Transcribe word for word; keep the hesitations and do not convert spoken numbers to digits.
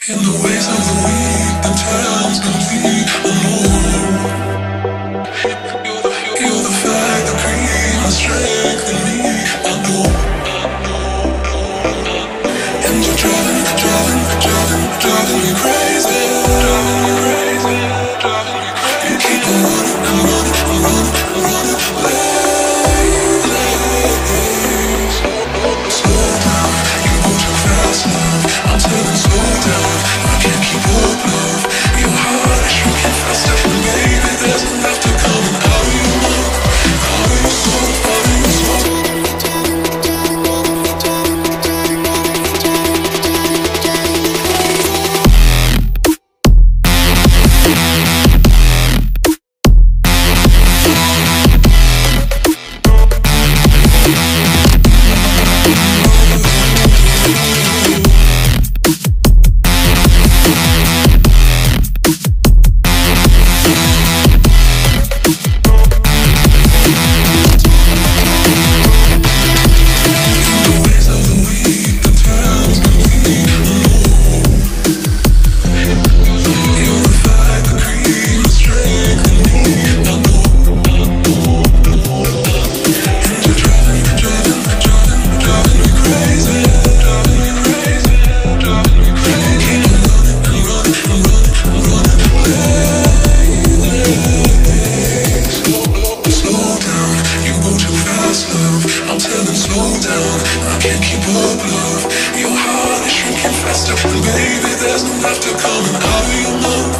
In the ways of the weak, the time's complete. Alone. You're the fact that creates my strength in me. I know. And you're driving, driving, driving, driving me crazy. Driving me crazy, driving me crazy. You keep on running, I'm running, I'm running, I'm running late. Slow down, you go too fast, love. I'm telling slow down, I can't keep up, love. Your heart is shrinking faster, and baby, there's enough to come out of your mouth, out of your soul, out of your soul. I'm telling slow down, I can't keep up, love. Your heart is shrinking faster, and baby, there's no laughter coming out of your mouth.